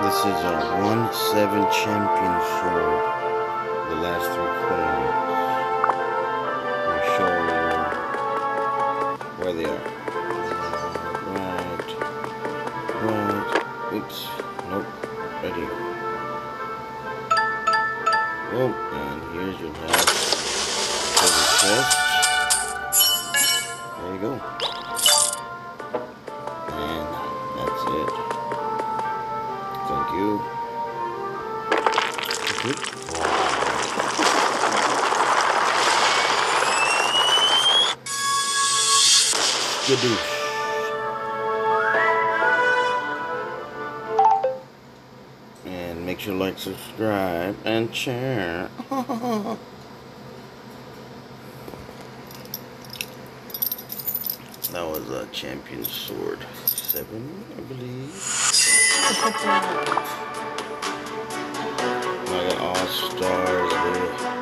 This is a 1-7 champion sword. The last 3 coins. I'm showing you where they are. Right. Oops. Nope. Right here. Oh, and here's your last chest. There you go. And that's it. Thank you. Skadoosh. And make sure to like, subscribe, and share. That was a champion sword 7, I believe. I got all stars there.